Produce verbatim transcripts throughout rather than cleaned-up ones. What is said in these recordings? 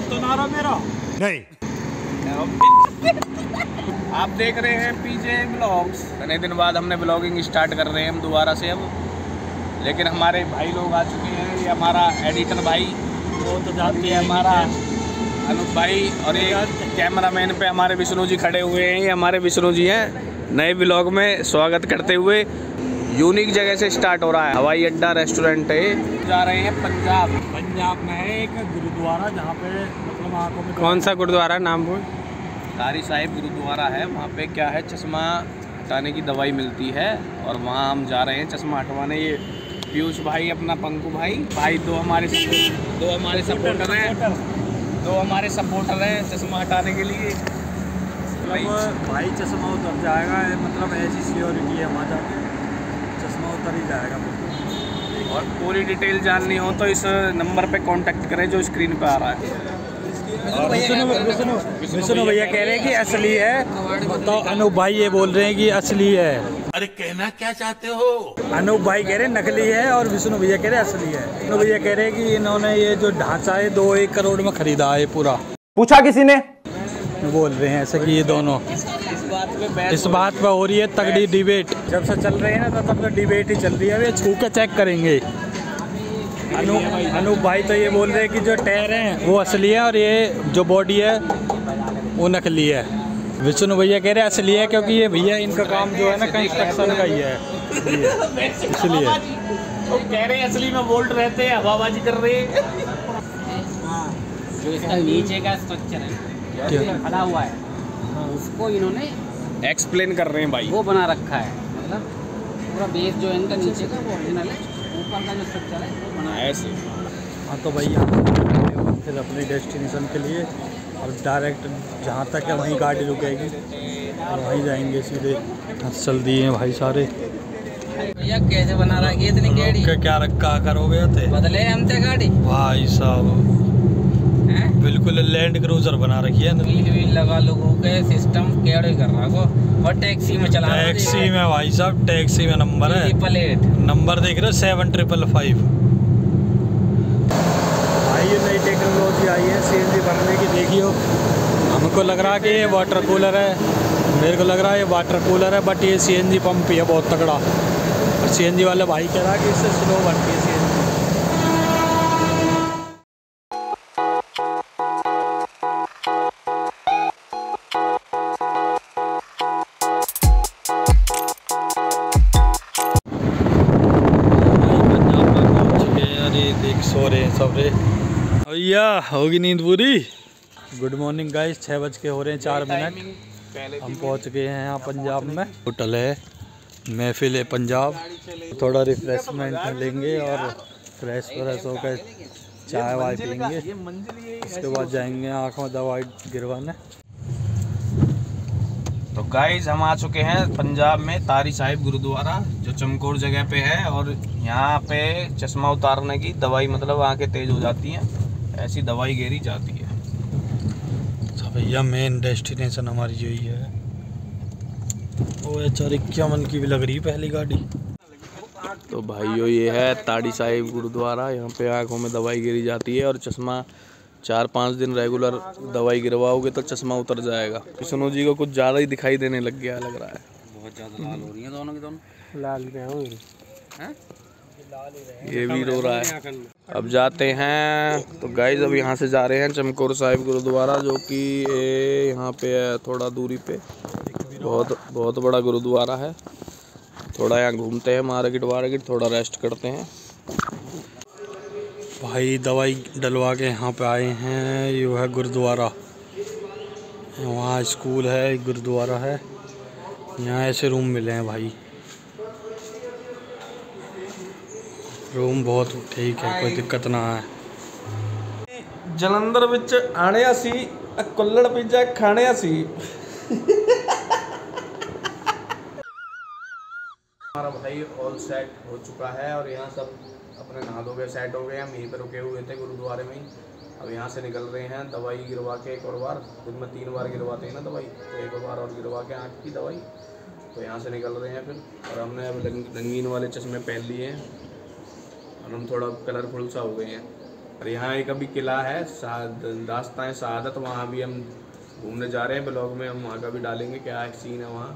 तो ना रहा मेरा नहीं। आप देख रहे हैं पीजे ब्लॉग्स। इतने दिन बाद हमने ब्लॉगिंग स्टार्ट कर रहे हैं हम दोबारा से अब, लेकिन हमारे भाई लोग आ चुके हैं। ये हमारा एडिटर भाई, वो तो जानते हैं, हमारा अनूप भाई, और ये कैमरामैन पे हमारे विष्णु जी खड़े हुए हैं। ये हमारे विष्णु जी हैं। नए ब्लॉग में स्वागत करते हुए यूनिक जगह से स्टार्ट हो रहा है। हवाई अड्डा रेस्टोरेंट है। जा रहे हैं पंजाब। पंजाब में है एक गुरुद्वारा जहाँ पे मतलब आँखों में। कौन सा गुरुद्वारा नाम बोल? तारी साहिब गुरुद्वारा है। वहाँ पे क्या है, चश्मा हटाने की दवाई मिलती है और वहाँ हम जा रहे हैं चश्मा हटवाने। ये पीयूष भाई, अपना पंकु भाई भाई दो हमारे दो हमारे सपोर्टर हैं दो हमारे सपोर्टर हैं चश्मा हटाने के लिए। भाई भाई चश्मा उतर जाएगा, मतलब ऐसी सिक्योरिटी है वहाँ जाके चश्मा उतर ही जाएगा। और पूरी डिटेल जाननी हो तो इस नंबर पे कांटेक्ट करें जो स्क्रीन पे आ रहा है। विष्णु भैया कह रहे हैं कि असली है, तो अनूप भाई ये बोल रहे हैं कि असली है। अरे कहना क्या चाहते हो? अनूप भाई कह रहे हैं नकली है और विष्णु भैया कह रहे हैं असली है। विष्णु भैया कह रहे हैं कि इन्होंने ये जो ढांचा है दो एक करोड़ में खरीदा है पूरा। पूछा किसी ने? बोल रहे हैं ऐसे कि ये दोनों इस बात पे हो रही है तगड़ी डिबेट। जब से चल रही है ना तो तब तक डिबेट ही चल रही है। वे छू के चेक करेंगे। अनूप अनूप भाई तो ये बोल रहे हैं कि जो टायर हैं वो असली है और ये जो बॉडी है वो नकली है। विष्णु भैया कह रहे हैं असली है क्योंकि ये भैया इनका काम जो है ना कंस्ट्रक्शन का ही है, इसलिए वो कह रहे हैं असली में बोल्ट रहते हैं, हवाबाजी कर रहे हैं। जो इसका नीचे का स्ट्रक्चर है खड़ा हुआ है, उसको इन्होंने एक्सप्लेन कर रहे हैं भाई। वो बना रखा है, मतलब पूरा बेस जो है इनका नीचे का वो ओरिजिनल है, ऊपर का जो स्ट्रक्चर है वो बना है ऐसे। हाँ तो भैया फिर अपने डेस्टिनेशन के लिए और डायरेक्ट जहाँ तक है वहीं गाड़ी रुकेगी और वहीं जाएंगे सीधे। चल दिए हैं भाई सारे। भैया कैसे बना रहा है इतनी गाड़ी? क्या रखा करोगे थे बदले हम थे गाड़ी भाई साहब, बिल्कुल लैंड क्रूजर बना रखी है। व्हील व्हील लगा लोगों के सिस्टम केड़े कर रहा को, और टैक्सी में चला रहा है। टैक्सी में भाई साहब, टैक्सी में नंबर है, प्लेट नंबर देख रहे हो सेवन ट्रिपल फाइव। भाई ये नई टेक्नोलॉजी आई है सीएनजी भरने की। देखियो हमको लग रहा है कि ये वाटर कूलर है, मेरे को लग रहा है ये वाटर कूलर है, बट ये सीएनजी पंप ही है बहुत तगड़ा। और सीएनजी वाले भाई कह रहा है कि इससे स्लो बनती है सीएनजी। देख सो रहे हैं सब रे। भैया होगी नींद पूरी। गुड मॉर्निंग गाइस, छः बज के हो रहे हैं चार मिनट। हम पहुंच गए हैं यहाँ पंजाब में। होटल है महफिल है पंजाब। थोड़ा रिफ्रेशमेंट लेंगे और फ्रेश फ्रेश होकर चाय वाय पियेंगे, उसके बाद जाएंगे आँखों में दवाई गिरवाने। तो गाइज हम आ चुके हैं पंजाब में तारी साहिब गुरुद्वारा, जो चमकौर जगह पे है। और यहाँ पे चश्मा उतारने की दवाई, मतलब आंखें तेज हो जाती हैं, ऐसी दवाई गेरी जाती है। तो भैया मेन डेस्टिनेशन हमारी यही है। ओ चार इक्यावन की भी लग रही है पहली गाड़ी। तो भाइयों ये है तारी साहिब गुरुद्वारा। यहाँ पे आंखों में दवाई गिरी जाती है और चश्मा चार पाँच दिन रेगुलर दवाई गिरवाओगे तो चश्मा उतर जाएगा। विष्णु जी को कुछ ज़्यादा ही दिखाई देने लग गया लग रहा है। बहुत ज़्यादा लाल हो रही है दोनों की दोनों। लाल हो ये भी रो रहा है। अब जाते हैं। तो गाइज अब यहाँ से जा रहे हैं चमकौर साहिब गुरुद्वारा, जो कि यहाँ पे है थोड़ा दूरी पे। बहुत बहुत बड़ा गुरुद्वारा है। थोड़ा यहाँ घूमते हैं, मार्केट वार्केट, थोड़ा रेस्ट करते हैं। भाई दवाई डलवा के यहाँ पे आए हैं। ये है गुरुद्वारा, वहाँ स्कूल है, गुरुद्वारा है। यहाँ ऐसे रूम मिले हैं भाई, रूम बहुत ठीक है, कोई दिक्कत ना है। जलंधर विच आने सी कुल्लड़ पिज्जा खाने सी। हमारा भाई ऑल सेट हो चुका है और यहाँ सब अपने नहा धो गए, सेट हो गए। हम यहीं पे रुके हुए थे गुरुद्वारे में ही। अब यहाँ से निकल रहे हैं दवाई गिरवा के एक और बार। दिन में तीन बार गिरवाते हैं ना दवाई, तो एक और बार और गिरवा के आँख की दवाई। तो यहाँ से निकल रहे हैं फिर। और हमने अब रंगीन वाले चश्मे पहन लिए हैं और हम थोड़ा कलरफुल सा हो गए हैं। और यहाँ एक अभी किला है दास्तान शहादत, वहाँ भी हम घूमने जा रहे हैं। ब्लॉग में हम वहाँ का भी डालेंगे क्या एक सीन है वहाँ।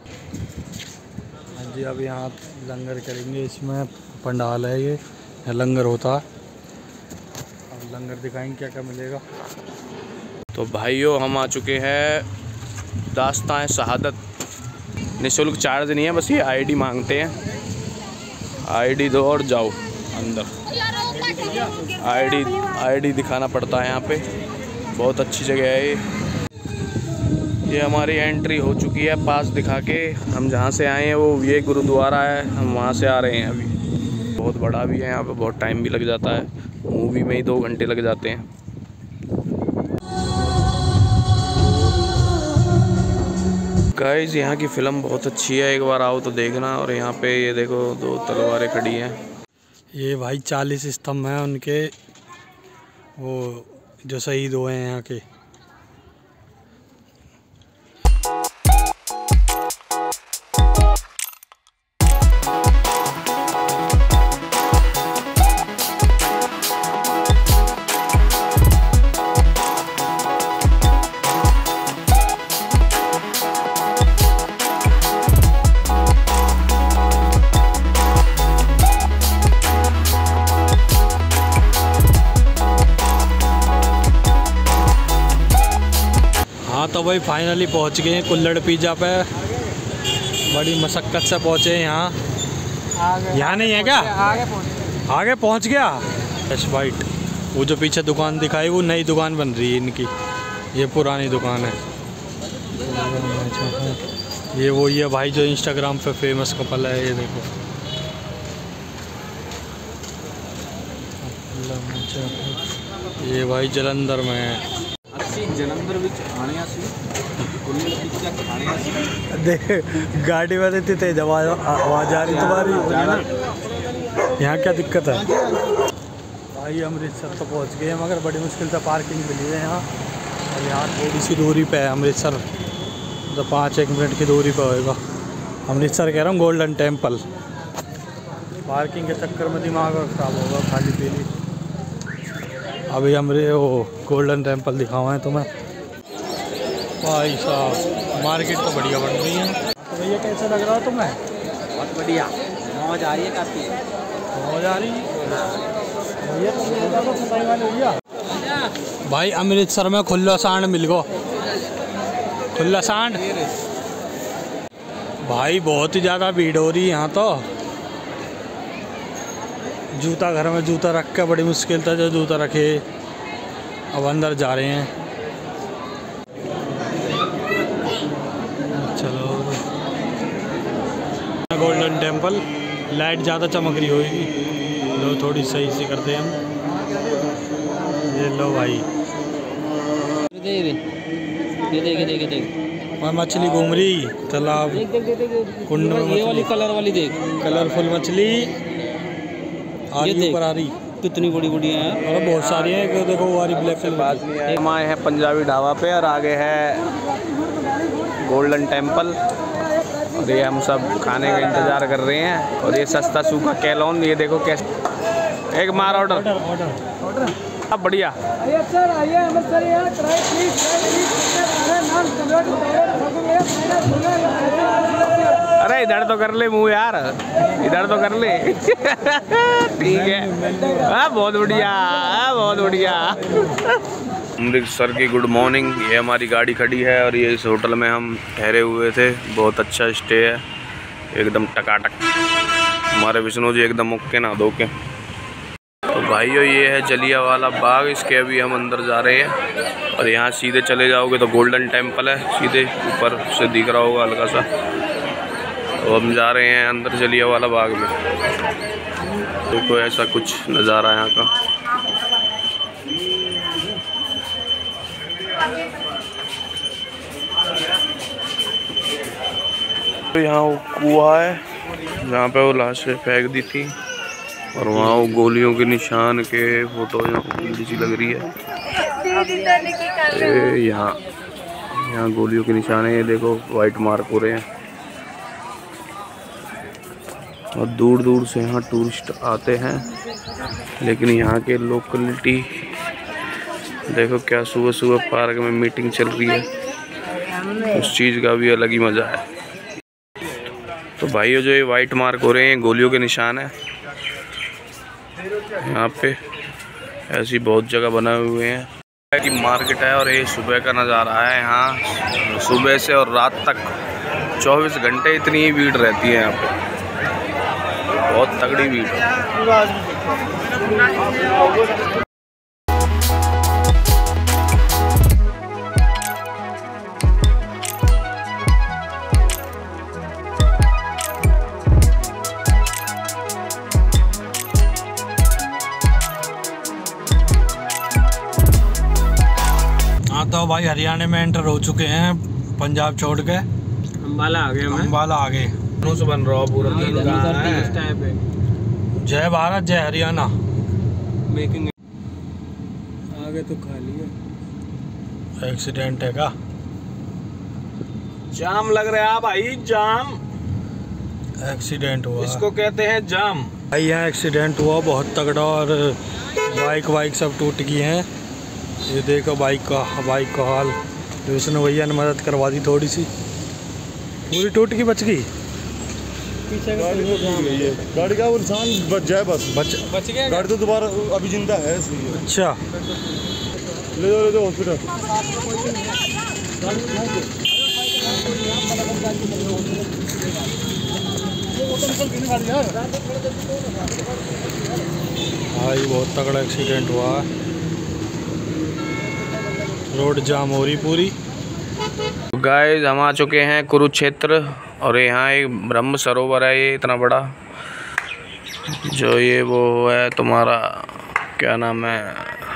हाँ जी, अब यहाँ लंगर करेंगे, इसमें पंडाल है ये, यहाँ लंगर होता है। अब लंगर दिखाएंगे क्या क्या मिलेगा। तो भाइयों हम आ चुके हैं दास्तान शहादत। निःशुल्क चार्ज नहीं है, बस ये आईडी मांगते हैं। आईडी दो और जाओ अंदर। आईडी आईडी दिखाना पड़ता है यहाँ पे। बहुत अच्छी जगह है ये। ये हमारी एंट्री हो चुकी है। पास दिखा के हम जहाँ से आए हैं वो ये गुरुद्वारा है, हम वहाँ से आ रहे हैं अभी। बहुत बड़ा भी है यहाँ पे, बहुत टाइम भी लग जाता है। मूवी में ही दो घंटे लग जाते हैं। गाइस यहाँ की फ़िल्म बहुत अच्छी है, एक बार आओ तो देखना। और यहाँ पे ये देखो दो तलवारें खड़ी हैं। ये भाई चालीस स्तंभ हैं उनके, वो जो शहीद हुए हैं यहाँ के। तो भाई फाइनली पहुंच गए हैं कुल्हड़ पिज़्ज़ा पे। बड़ी मशक्क़त से पहुंचे हैं यहाँ। यहाँ नहीं है क्या? आगे पहुँच आगे पहुंच गया। फ्रेश वाइट, वो जो पीछे दुकान दिखाई वो नई दुकान बन रही है इनकी, ये पुरानी दुकान है। ये वही है भाई जो इंस्टाग्राम पे फेमस कपल है, ये देखो। ये भाई जलंधर में है। जलंधर विच आने सी कुल्हड़ पिज़्ज़ा खाने सी। देख गाड़ी में इतनी तेज आवाज आवाज आ रही तुम्हारी। यहाँ क्या दिक्कत है भाई? अमृतसर तो पहुँच गए हैं, मगर बड़ी मुश्किल से पार्किंग मिली है यहाँ। और यहाँ थोड़ी सी दूरी पे है अमृतसर, तो पाँच एक मिनट की दूरी पे होएगा। अमृतसर कह रहा हूँ, गोल्डन टेम्पल। पार्किंग के चक्कर में दिमाग ख़राब होगा खाली पीली। अभी हमरे वो गोल्डन टेम्पल दिखावा है तुम्हें। भाई साहब मार्केट तो बढ़िया बन रही है। तो भैया कैसा लग रहा है तुम्हें? बहुत बढ़िया, मौज आ रही है काफ़ी। मौज आ रही है भाई। अमृतसर में खुला सांड मिल गो, खुला सांड भाई। बहुत ही ज़्यादा भीड़ हो रही है यहाँ तो। जूता घर में जूता रख के बड़ी मुश्किल था जो जूता रखे। अब अंदर जा रहे हैं। चलो गोल्डन टेम्पल। लाइट ज़्यादा चमक रही होगी, लो थोड़ी सही सी करते हैं हम। ये लो भाई, ये देख ये देख देख वहाँ मछली घूम रही तालाब कुंड में। ये वाली कलर वाली देख, कलरफुल मछली आ रही, ऊपर आ रही। कितनी बड़ी बड़ी है यार। और बहुत सारी हैं, एक देखो वो वाली ब्लैक कलर। हम आए हैं पंजाबी ढाबा पे और आगे है गोल्डन टेम्पल। और ये हम सब खाने का इंतज़ार कर रहे हैं। और ये सस्ता सूखा कैलोन, ये देखो कैसे। एक मार ऑर्डर ऑर्डर अब बढ़िया। अरे इधर तो कर ले मुँह यार, इधर तो कर ले। ठीक है, हाँ बहुत बढ़िया, हाँ बहुत बढ़िया। अमृतसर की गुड मॉर्निंग। ये हमारी गाड़ी खड़ी है और ये इस होटल में हम ठहरे हुए थे। बहुत अच्छा स्टे है, एकदम टकाटक। हमारे विष्णु जी एकदम ओके ना दो के। तो भाइयों ये है जलियांवाला बाग, इसके अभी हम अंदर जा रहे हैं। और यहाँ सीधे चले जाओगे तो गोल्डन टेम्पल है, सीधे ऊपर से दिख रहा होगा हल्का सा। तो हम जा रहे हैं अंदर जलियांवाला बाग में। देखो ऐसा कुछ नज़ारा यहाँ का। तो यहाँ वो कुआं है जहाँ पे वो लाशें फेंक दी थी। और वहाँ वो गोलियों के निशान के फोटो सी लग रही है। यहाँ यहाँ गोलियों के निशान है, ये देखो वाइट मार्क हो रहे हैं। और दूर दूर से यहाँ टूरिस्ट आते हैं, लेकिन यहाँ के लोकलिटी देखो क्या सुबह सुबह पार्क में मीटिंग चल रही है, उस चीज़ का भी अलग ही मज़ा है। तो भाइयों जो ये वाइट मार्क हो रहे हैं गोलियों के निशान है। यहाँ पे ऐसी बहुत जगह बनाए हुए हैं कि मार्केट है और ये सुबह का नज़ारा है। यहाँ सुबह से और रात तक चौबीस घंटे इतनी ही भीड़ रहती है यहाँ पे, बहुत तगड़ी भीड़ है। हाँ तो भाई हरियाणा में एंटर हो चुके हैं, पंजाब छोड़ के अम्बाला आ गए। अम्बाला आ गए। से बन रहा पूरा जय भारत जय हरियाणा। मेकिंग आगे तो खाली है। एक्सीडेंट है का? जाम लग रहा है भाई, जाम। एक्सीडेंट हुआ, इसको कहते हैं जाम। भाई यहाँ एक्सीडेंट हुआ बहुत तगड़ा और बाइक वाइक सब टूट गई हैं। ये देखो बाइक का बाइक का हाल। तो उसने भैया ने मदद करवा दी थोड़ी सी, पूरी टूट की बच गई। गाड़ी गाड़ी का इंसान बच जाए बस, बच बच गया। गाड़ी तो दोबारा अभी जिंदा है इसलिए। अच्छा ले जाओ ले जाओ हॉस्पिटल। भाई बहुत तगड़ा एक्सीडेंट हुआ है, रोड जाम हो रही पूरी। गाइस हम आ चुके हैं कुरुक्षेत्र और यहाँ एक ब्रह्म सरोवर है, ये इतना बड़ा, जो ये वो है तुम्हारा क्या नाम है,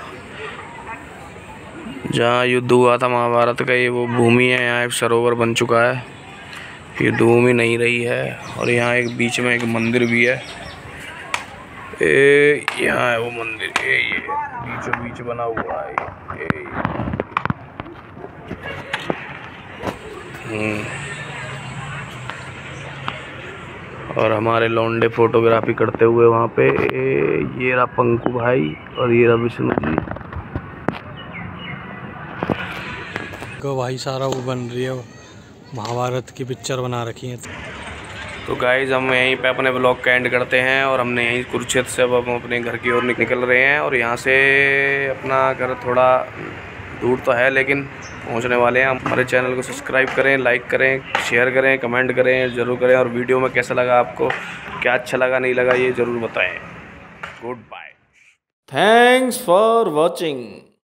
जहाँ युद्ध हुआ था महाभारत का, ये वो भूमि है। यहाँ एक सरोवर बन चुका है, युद्ध भूमि नहीं रही है। और यहाँ एक बीच में एक मंदिर भी है, ए यहाँ है वो मंदिर, ये ये बीचों बीच बना हुआ है ये, ये। और हमारे लौंडे फोटोग्राफी करते हुए वहाँ पे, ये रहा पंकु भाई और ये रहा विष्णु जी। को भाई सारा वो बन रही है, महाभारत की पिक्चर बना रखी है। तो गाइज हम यहीं पे अपने ब्लॉग का एंड करते हैं और हमने यहीं कुरुक्षेत्र से अब हम अपने घर की ओर निकल रहे हैं। और यहाँ से अपना घर थोड़ा दूर तो है लेकिन पहुंचने वाले हैं। हमारे चैनल को सब्सक्राइब करें, लाइक करें, शेयर करें, कमेंट करें ज़रूर करें। और वीडियो में कैसा लगा आपको, क्या अच्छा लगा नहीं लगा, ये ज़रूर बताएं। Goodbye, thanks for watching.